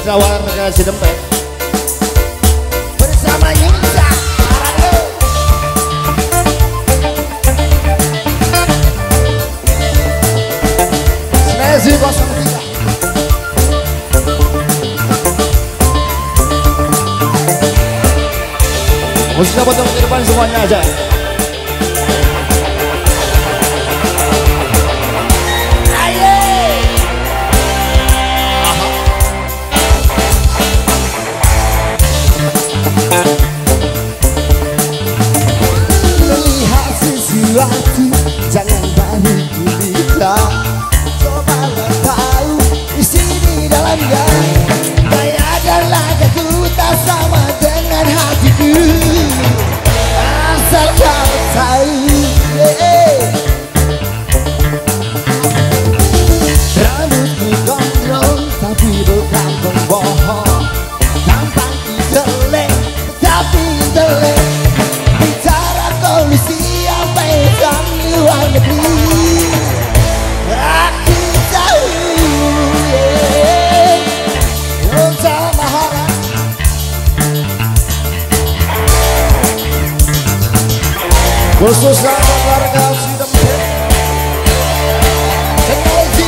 Beserta warga Cidempet bersama Nyingsa Senesi 03. Musiknya potong ke depan semuanya aja. Melihat sesuatu jangan baru kita, cobalah tahu isi di dalamnya. Gaya dan lagaku tak sama dengan hatiku, asal kau tahu. Rambutku gondrong tapi bukan pembohong, tampangku jelek tapi jelek. Bicara kondisi apa yang luar negeri, aku tahu. Sama harap Khusus sahabat warga Cidempet Senesi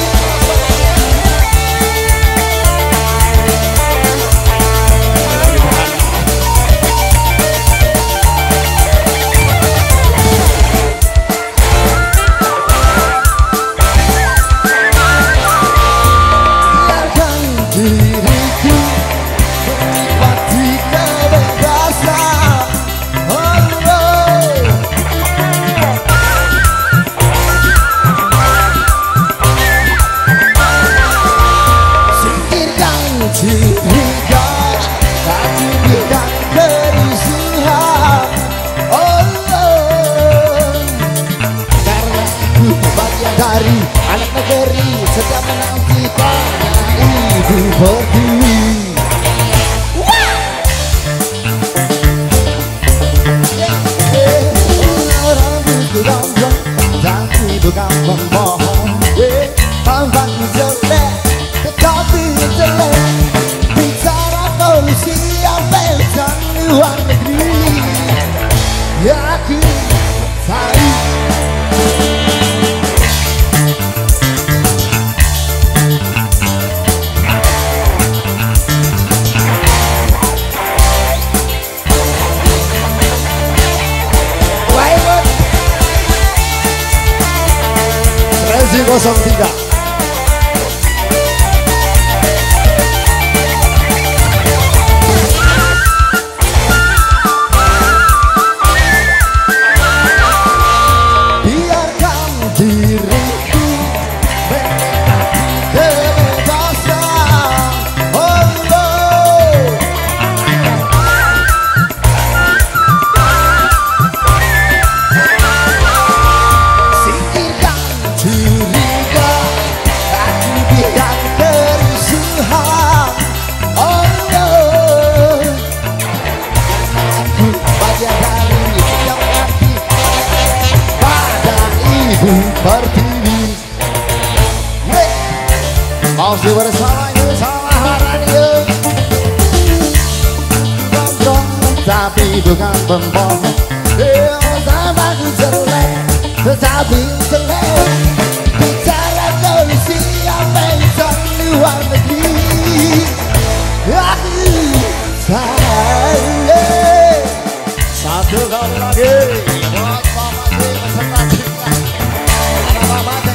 biarkan diriku menikmati kebebasan. Oh, singkirkan curiga, takutkan kerusuhan. Oh, karena aku bagian dari anak negeri, setiap menantikan ibu pertiwi. Rambutku gondrong tapi bukan pembohong, tampangku jelek tetapi jelek. Bicara polusi apa yang luar negeri, ya aku tahu. Senesi 03. Biarkan diriku menikmati kebebasan. Oh, singkirkan curiga, takutkan kerusuhan. Oh, aku bagian dari yang mati pada ibu pertiwi. Masih bersama sama Radio Gondrong tapi bukan pembohong. tampangku jelek tetapi jelek. Bicara kondisi apa yang luar negeri, aku tahu. Satu kali lagi buat Mama D beserta timnya. Ada Mama D.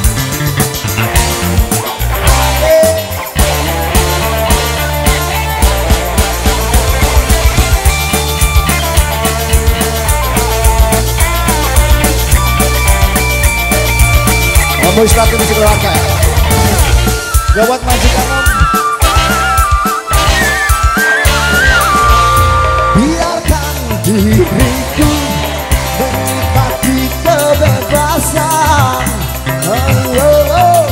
Om Mustaqim sekeluarga. Ya buat majikan Om. Biarkan diriku menikmati kebebasan. Oh.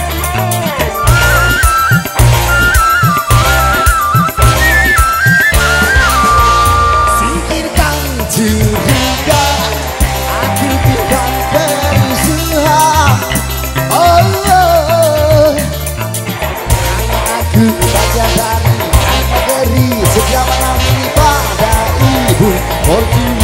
Singkirkan curiga, aku tidak kerusuhan. Oh, karena aku bagian dari Fortuna